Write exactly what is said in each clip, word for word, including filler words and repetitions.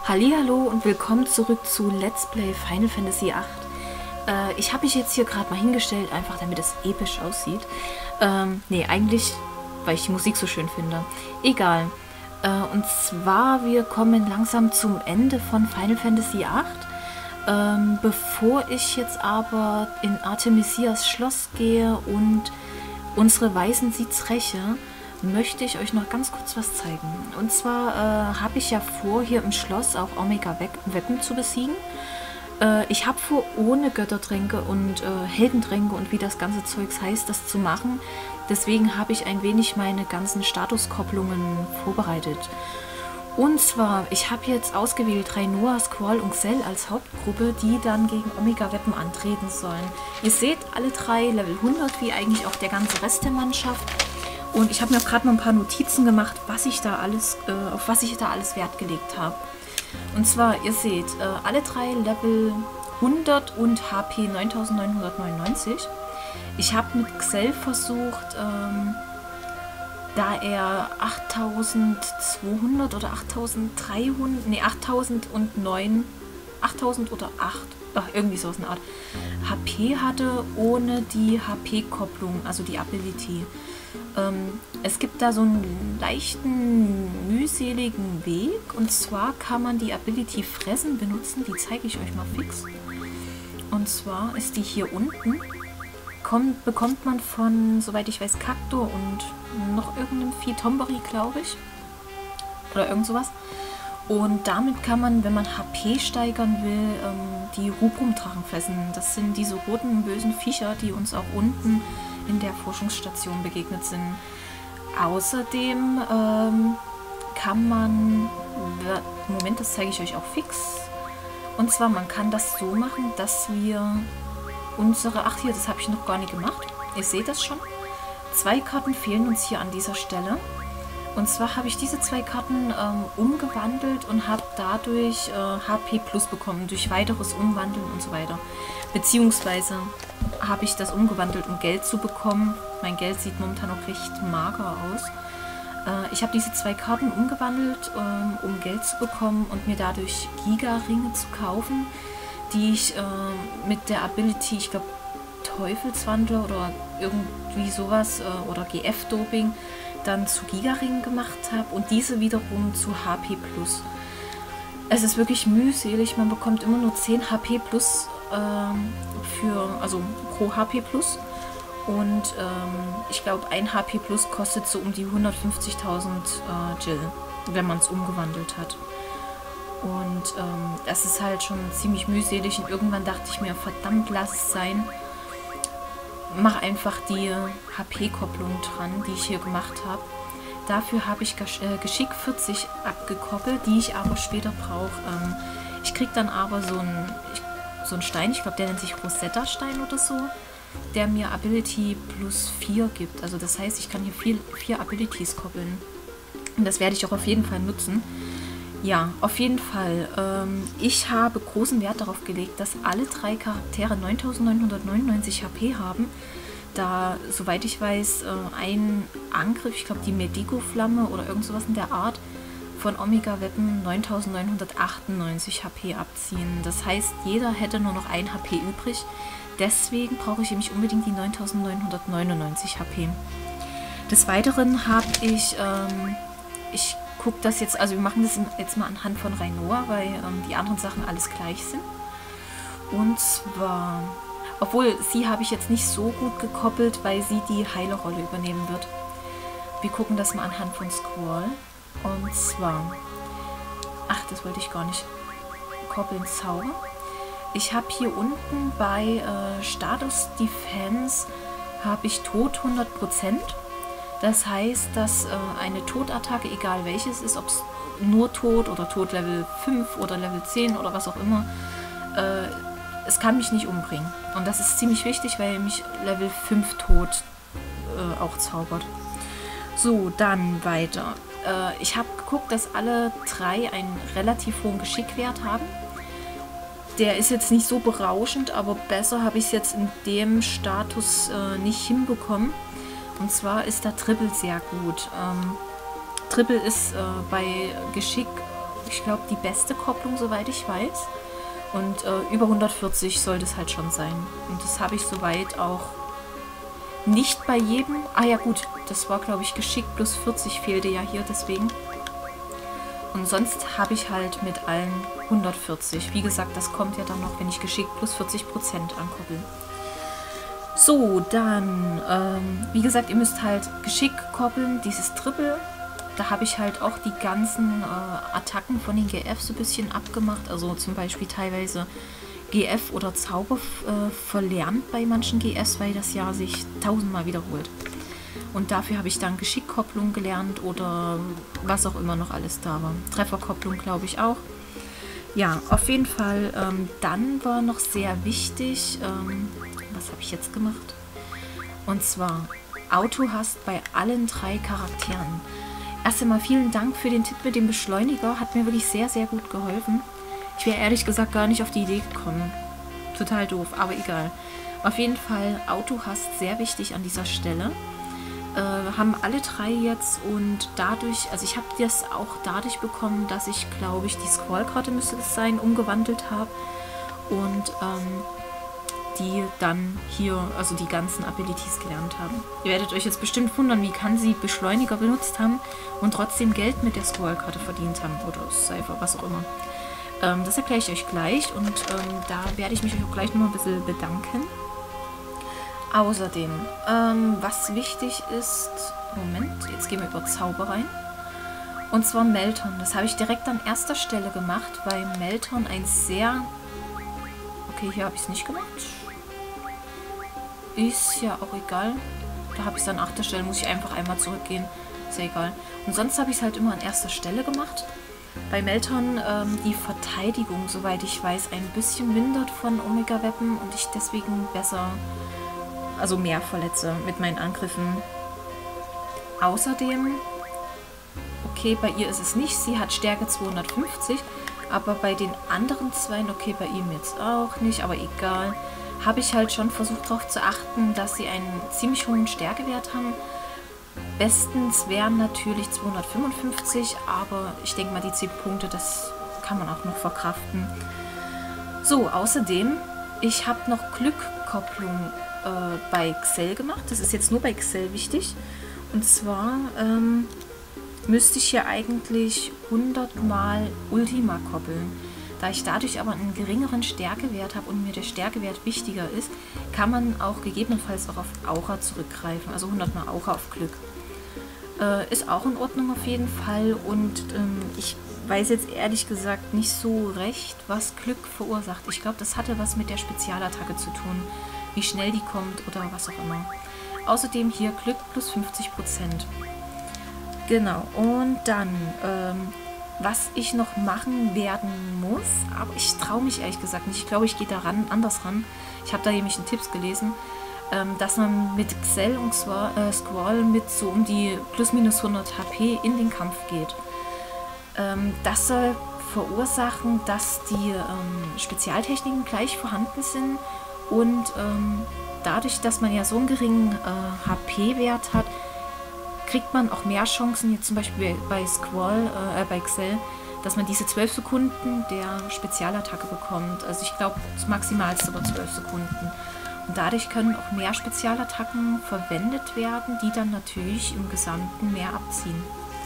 Hallihallo und willkommen zurück zu Let's Play Final Fantasy acht. Äh, ich habe mich jetzt hier gerade mal hingestellt, einfach damit es episch aussieht. Ähm, nee, eigentlich, weil ich die Musik so schön finde. Egal. Äh, und zwar, wir kommen langsam zum Ende von Final Fantasy acht. Ähm, bevor ich jetzt aber in Artemisias Schloss gehe und unsere Weißen Sieds räche, möchte ich euch noch ganz kurz was zeigen. Und zwar äh, habe ich ja vor, hier im Schloss auch Omega Weapon zu besiegen. Äh, ich habe vor, ohne Göttertränke und äh, Heldentränke und wie das ganze Zeugs heißt, das zu machen. Deswegen habe ich ein wenig meine ganzen Statuskopplungen vorbereitet. Und zwar, ich habe jetzt ausgewählt Rhainoa, Squall und Xel als Hauptgruppe, die dann gegen Omega Weapon antreten sollen. Ihr seht, alle drei Level hundert, wie eigentlich auch der ganze Rest der Mannschaft. Und ich habe mir auch gerade noch ein paar Notizen gemacht, was ich da alles, äh, auf was ich da alles Wert gelegt habe. Und zwar, ihr seht, äh, alle drei Level hundert und H P neuntausendneunhundertneunundneunzig. Ich habe mit Xel versucht, ähm, da er achttausendzweihundert oder achttausenddreihundert, nee, achttausendneun, achttausend oder acht, ach, irgendwie so aus einer Art, H P hatte ohne die H P-Kopplung, also die Ability. Ähm, es gibt da so einen leichten, mühseligen Weg, und zwar kann man die Ability Fressen benutzen, die zeige ich euch mal fix. Und zwar ist die hier unten, kommt, bekommt man von, soweit ich weiß, Cacto und noch irgendeinem Vieh, Tomberry, glaube ich, oder irgend sowas. Und damit kann man, wenn man H P steigern will, ähm, die Rubrum-Drachen fressen. Das sind diese roten, bösen Viecher, die uns auch unten in der Forschungsstation begegnet sind. Außerdem ähm, kann man, Moment, das zeige ich euch auch fix. Und zwar, man kann das so machen, dass wir unsere, ach hier, das habe ich noch gar nicht gemacht. Ihr seht das schon. Zwei Karten fehlen uns hier an dieser Stelle. Und zwar habe ich diese zwei Karten ähm, umgewandelt und habe dadurch äh, H P plus bekommen, durch weiteres Umwandeln und so weiter. Beziehungsweise habe ich das umgewandelt, um Geld zu bekommen. Mein Geld sieht momentan noch recht mager aus. Äh, ich habe diese zwei Karten umgewandelt, ähm, um Geld zu bekommen und mir dadurch Giga-Ringe zu kaufen, die ich äh, mit der Ability, ich glaube Teufelswandler oder irgendwie sowas äh, oder G F-Doping dann zu Giga-Ringen gemacht habe und diese wiederum zu H P plus. Es ist wirklich mühselig, man bekommt immer nur zehn H P plus ähm, für, also pro H P plus, und ähm, ich glaube ein H P plus kostet so um die hundertfünfzigtausend äh, Jill, wenn man es umgewandelt hat. Und ähm, das ist halt schon ziemlich mühselig und irgendwann dachte ich mir, verdammt, lass es sein. Mach einfach die H P-Kopplung dran, die ich hier gemacht habe. Dafür habe ich äh, Geschick vierzig abgekoppelt, die ich aber später brauche. Ähm, ich kriege dann aber so einen so einen Stein, ich glaube, der nennt sich Rosetta-Stein oder so, der mir Ability plus vier gibt. Also das heißt, ich kann hier viel, vier Abilities koppeln. Und das werde ich auch auf jeden Fall nutzen. Ja, auf jeden Fall. Ähm, ich habe großen Wert darauf gelegt, dass alle drei Charaktere neuntausendneunhundertneunundneunzig H P haben. Da, soweit ich weiß, äh, ein Angriff, ich glaube die Medico-Flamme oder irgend sowas in der Art, von Omega Weapon neuntausendneunhundertachtundneunzig H P abziehen. Das heißt, jeder hätte nur noch ein H P übrig. Deswegen brauche ich nämlich unbedingt die neuntausendneunhundertneunundneunzig H P. Des Weiteren habe ich, ähm, ich gucke das jetzt, also wir machen das jetzt mal anhand von Rhainoa, weil ähm, die anderen Sachen alles gleich sind. Und zwar, obwohl sie habe ich jetzt nicht so gut gekoppelt, weil sie die Heilerrolle übernehmen wird. Wir gucken das mal anhand von Squall. Und zwar, ach, das wollte ich gar nicht koppeln, Zauber. Ich habe hier unten bei äh, Status Defense habe ich Tod hundert Prozent. Das heißt, dass äh, eine Todattacke, egal welches ist, ob es nur Tod oder Tod Level fünf oder Level zehn oder was auch immer, äh, es kann mich nicht umbringen. Und das ist ziemlich wichtig, weil mich Level fünf Tod äh, auch zaubert. So, dann weiter. Äh, ich habe geguckt, dass alle drei einen relativ hohen Geschickwert haben. Der ist jetzt nicht so berauschend, aber besser habe ich es jetzt in dem Status äh, nicht hinbekommen. Und zwar ist da Triple sehr gut. Ähm, Triple ist äh, bei Geschick ich glaube, die beste Kopplung, soweit ich weiß. Und äh, über hundertvierzig sollte es halt schon sein. Und das habe ich soweit auch nicht bei jedem. Ah ja gut, das war glaube ich geschickt, plus vierzig fehlte ja hier, deswegen. Und sonst habe ich halt mit allen hundertvierzig. Wie gesagt, das kommt ja dann noch, wenn ich geschickt plus vierzig Prozent ankoppel. So, dann, ähm, wie gesagt, ihr müsst halt geschickt koppeln, dieses Triple. Da habe ich halt auch die ganzen äh, Attacken von den G F so ein bisschen abgemacht. Also zum Beispiel teilweise G F oder Zauber äh, verlernt bei manchen G Fs, weil das ja sich tausendmal wiederholt. Und dafür habe ich dann Geschickkopplung gelernt oder was auch immer noch alles da war. Trefferkopplung glaube ich auch. Ja, auf jeden Fall. Ähm, dann war noch sehr wichtig, ähm, was habe ich jetzt gemacht? Und zwar Auto-Hast bei allen drei Charakteren. Erst einmal vielen Dank für den Tipp mit dem Beschleuniger. Hat mir wirklich sehr, sehr gut geholfen. Ich wäre ehrlich gesagt gar nicht auf die Idee gekommen. Total doof, aber egal. Auf jeden Fall Auto-Hast sehr wichtig an dieser Stelle. Äh, haben alle drei jetzt und dadurch, also ich habe das auch dadurch bekommen, dass ich, glaube ich, die Scrollkarte müsste es sein, umgewandelt habe und ähm, die dann hier, also die ganzen Abilities gelernt haben. Ihr werdet euch jetzt bestimmt wundern, wie kann sie Beschleuniger benutzt haben und trotzdem Geld mit der Scrollkarte verdient haben oder Cypher, was auch immer. Ähm, das erkläre ich euch gleich und ähm, da werde ich mich auch gleich noch ein bisschen bedanken. Außerdem, ähm, was wichtig ist, Moment, jetzt gehen wir über Zauber rein. Und zwar Melton. Das habe ich direkt an erster Stelle gemacht, weil Melton ein sehr... Okay, hier habe ich es nicht gemacht. Ist ja auch egal. Da habe ich es an achter Stelle, muss ich einfach einmal zurückgehen. Ist ja egal. Und sonst habe ich es halt immer an erster Stelle gemacht. Bei Melton ähm, die Verteidigung, soweit ich weiß, ein bisschen mindert von Omega-Weapon und ich deswegen besser... also mehr verletze mit meinen Angriffen. Außerdem, okay, bei ihr ist es nicht, sie hat Stärke zweihundertfünfzig, aber bei den anderen zwei, okay, bei ihm jetzt auch nicht, aber egal, habe ich halt schon versucht darauf zu achten, dass sie einen ziemlich hohen Stärkewert haben. Bestens wären natürlich zweihundertfünfundfünfzig, aber ich denke mal, die zehn Punkte, das kann man auch noch verkraften. So, außerdem, ich habe noch Glückkopplung bei Xel gemacht. Das ist jetzt nur bei Xel wichtig. Und zwar ähm, müsste ich hier eigentlich hundert Mal Ultima koppeln. Da ich dadurch aber einen geringeren Stärkewert habe und mir der Stärkewert wichtiger ist, kann man auch gegebenenfalls auch auf Aura zurückgreifen. Also hundert Mal Aura auf Glück. Äh, ist auch in Ordnung auf jeden Fall. Und ähm, ich weiß jetzt ehrlich gesagt nicht so recht, was Glück verursacht. Ich glaube, das hatte was mit der Spezialattacke zu tun. Wie schnell die kommt oder was auch immer. Außerdem hier Glück plus fünfzig Prozent. Genau, und dann, ähm, was ich noch machen werden muss, aber ich traue mich ehrlich gesagt nicht. Ich glaube, ich gehe da ran, anders ran. Ich habe da nämlich einen Tipps gelesen, ähm, dass man mit Xel und Squall, äh, Squall mit so um die plus minus hundert H P in den Kampf geht. Ähm, das soll verursachen, dass die ähm, Spezialtechniken gleich vorhanden sind. Und ähm, dadurch, dass man ja so einen geringen äh, H P-Wert hat, kriegt man auch mehr Chancen, jetzt zum Beispiel bei Squall, äh, bei Xel, dass man diese zwölf Sekunden der Spezialattacke bekommt. Also ich glaube, das Maximalste war zwölf Sekunden. Und dadurch können auch mehr Spezialattacken verwendet werden, die dann natürlich im Gesamten mehr abziehen.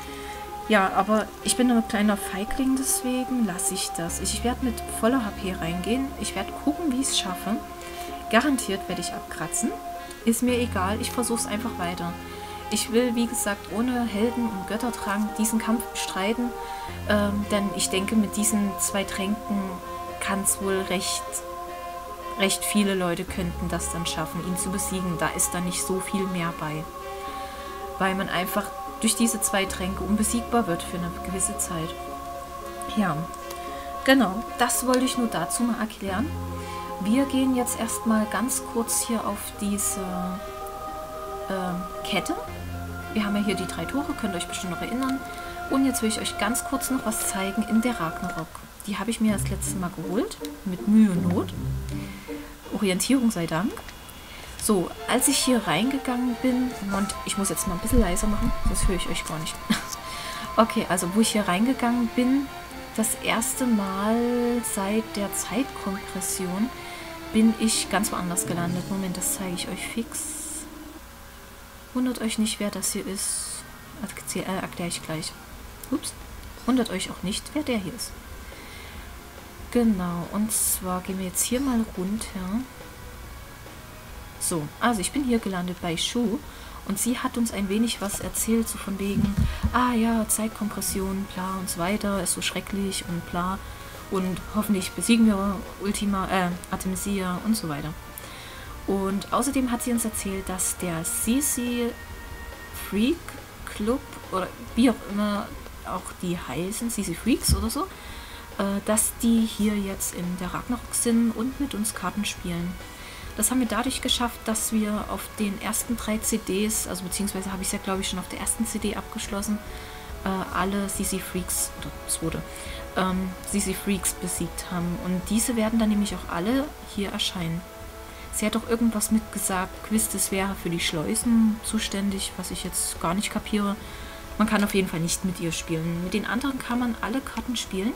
Ja, aber ich bin ein kleiner Feigling, deswegen lasse ich das. Ich werde mit voller H P reingehen. Ich werde gucken, wie ich es schaffe. Garantiert werde ich abkratzen. Ist mir egal, ich versuche es einfach weiter. Ich will, wie gesagt, ohne Helden und Göttertrank diesen Kampf bestreiten. Ähm, denn ich denke, mit diesen zwei Tränken kann es wohl recht, recht viele Leute könnten das dann schaffen, ihn zu besiegen. Da ist dann nicht so viel mehr bei. Weil man einfach durch diese zwei Tränke unbesiegbar wird für eine gewisse Zeit. Ja, genau. Das wollte ich nur dazu mal erklären. Wir gehen jetzt erstmal ganz kurz hier auf diese äh, Kette. Wir haben ja hier die drei Tore, könnt ihr euch bestimmt noch erinnern. Und jetzt will ich euch ganz kurz noch was zeigen in der Ragnarok. Die habe ich mir das letzte Mal geholt, mit Mühe und Not. Orientierung sei Dank. So, als ich hier reingegangen bin, und ich muss jetzt mal ein bisschen leiser machen, sonst höre ich euch gar nicht. Okay, also wo ich hier reingegangen bin, das erste Mal seit der Zeitkompression bin ich ganz woanders gelandet. Moment, das zeige ich euch fix. Wundert euch nicht, wer das hier ist. Äh, erkläre ich gleich. Ups. Wundert euch auch nicht, wer der hier ist. Genau, und zwar gehen wir jetzt hier mal runter. So, also ich bin hier gelandet bei Shu und sie hat uns ein wenig was erzählt, so von wegen, ah ja, Zeitkompression, bla und so weiter, ist so schrecklich und bla und hoffentlich besiegen wir Ultima, äh, Artemisia und so weiter. Und außerdem hat sie uns erzählt, dass der C C Freak Club oder wie auch immer auch die heißen, C C Freaks oder so, äh, dass die hier jetzt in der Ragnarok sind und mit uns Karten spielen. Das haben wir dadurch geschafft, dass wir auf den ersten drei C Ds, also beziehungsweise habe ich es ja glaube ich schon auf der ersten C D abgeschlossen, äh, alle C C Freaks, oder zweite, ähm, C C Freaks besiegt haben. Und diese werden dann nämlich auch alle hier erscheinen. Sie hat auch irgendwas mitgesagt, Quistis wäre für die Schleusen zuständig, was ich jetzt gar nicht kapiere. Man kann auf jeden Fall nicht mit ihr spielen. Mit den anderen kann man alle Karten spielen.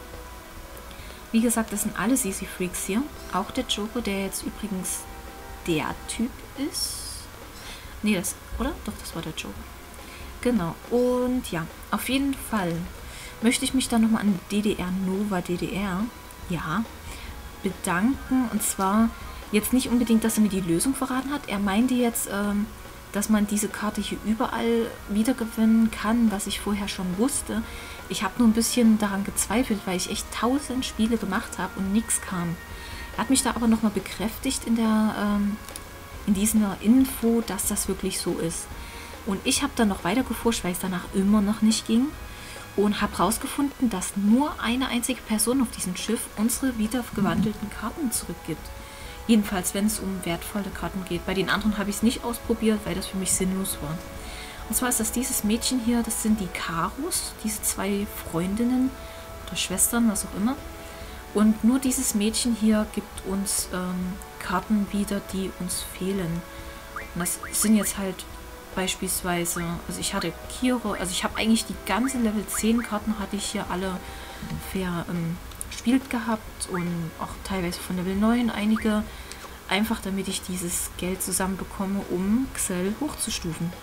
Wie gesagt, das sind alle C C Freaks hier. Auch der Joker, der jetzt übrigens der Typ ist. Nee, das, oder? Doch, das war der Joker. Genau. Und ja, auf jeden Fall möchte ich mich dann nochmal an D D R Nova D D R, ja, bedanken. Und zwar jetzt nicht unbedingt, dass er mir die Lösung verraten hat. Er meinte jetzt, ähm, dass man diese Karte hier überall wiedergewinnen kann, was ich vorher schon wusste. Ich habe nur ein bisschen daran gezweifelt, weil ich echt tausend Spiele gemacht habe und nichts kam. Er hat mich da aber nochmal bekräftigt in der ähm, in dieser Info, dass das wirklich so ist. Und ich habe dann noch weiter geforscht, weil es danach immer noch nicht ging. Und habe herausgefunden, dass nur eine einzige Person auf diesem Schiff unsere wiedergewandelten Karten zurückgibt. Jedenfalls, wenn es um wertvolle Karten geht. Bei den anderen habe ich es nicht ausprobiert, weil das für mich sinnlos war. Und zwar ist das dieses Mädchen hier, das sind die Karus, diese zwei Freundinnen oder Schwestern, was auch immer. Und nur dieses Mädchen hier gibt uns ähm, Karten wieder, die uns fehlen. Und das sind jetzt halt beispielsweise, also ich hatte Kiro, also ich habe eigentlich die ganze Level zehn Karten hatte ich hier alle verspielt ähm, gehabt und auch teilweise von Level neun einige, einfach damit ich dieses Geld zusammenbekomme, um Xel hochzustufen.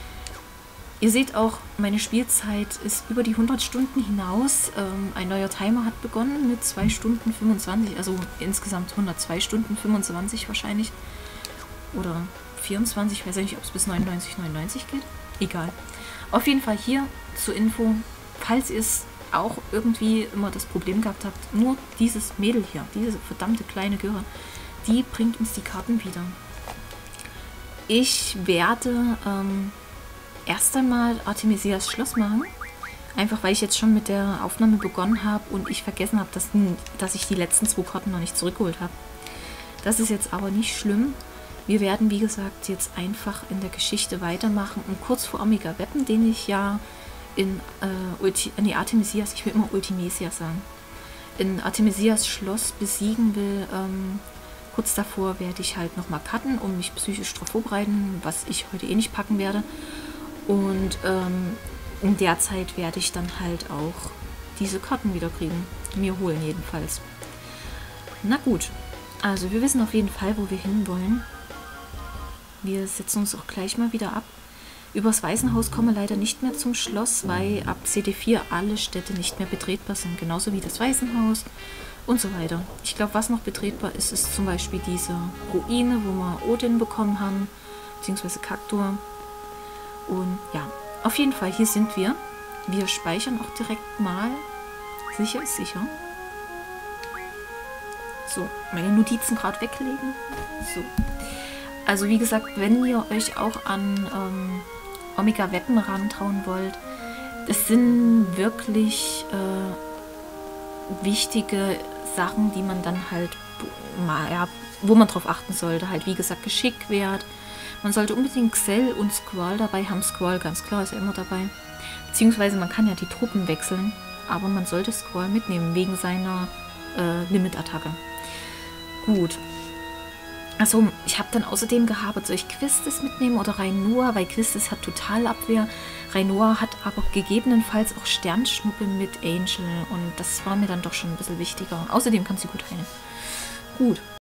Ihr seht auch, meine Spielzeit ist über die hundert Stunden hinaus. Ähm, ein neuer Timer hat begonnen mit zwei Stunden fünfundzwanzig, also insgesamt hundertzwei Stunden fünfundzwanzig wahrscheinlich. Oder vierundzwanzig, ich weiß ja nicht, ob es bis neunundneunzig neunundneunzig geht. Egal. Auf jeden Fall hier zur Info, falls ihr es auch irgendwie immer das Problem gehabt habt, nur dieses Mädel hier, diese verdammte kleine Göre, die bringt uns die Karten wieder. Ich werde ähm, erst einmal Artemisias Schloss machen. Einfach weil ich jetzt schon mit der Aufnahme begonnen habe und ich vergessen habe, dass, dass ich die letzten zwei Karten noch nicht zurückgeholt habe. Das ist jetzt aber nicht schlimm. Wir werden, wie gesagt, jetzt einfach in der Geschichte weitermachen und kurz vor Omega Weapon, den ich ja in, äh, Ulti nee, Artemisias, ich will immer Ultimesia sagen, in Artemisias Schloss besiegen will. Ähm, kurz davor werde ich halt nochmal cutten, um mich psychisch darauf vorbereiten, was ich heute eh nicht packen werde. Und ähm, in der Zeit werde ich dann halt auch diese Karten wieder kriegen. Mir holen jedenfalls. Na gut, also wir wissen auf jeden Fall, wo wir hinwollen. Wir setzen uns auch gleich mal wieder ab. Übers Waisenhaus kommen wir leider nicht mehr zum Schloss, weil ab C D vier alle Städte nicht mehr betretbar sind. Genauso wie das Waisenhaus und so weiter. Ich glaube, was noch betretbar ist, ist zum Beispiel diese Ruine, wo wir Odin bekommen haben, beziehungsweise Kaktor. Und ja, auf jeden Fall, hier sind wir. Wir speichern auch direkt mal. Sicher ist sicher. So, meine Notizen gerade weglegen. So. Also wie gesagt, wenn ihr euch auch an ähm, Omega Weapon rantrauen wollt, das sind wirklich äh, wichtige Sachen, die man dann halt, ja, wo man drauf achten sollte. Halt wie gesagt, Geschick wert. Man sollte unbedingt Xel und Squall dabei haben. Squall, ganz klar, ist ja immer dabei. Beziehungsweise man kann ja die Truppen wechseln, aber man sollte Squall mitnehmen, wegen seiner äh, Limit-Attacke. Gut. Achso, ich habe dann außerdem gehabt, soll ich Quistis mitnehmen oder Rainua, weil Quistis hat Totalabwehr. Rainua hat aber gegebenenfalls auch Sternschnuppe mit Angel und das war mir dann doch schon ein bisschen wichtiger. Außerdem kann sie gut heilen. Gut.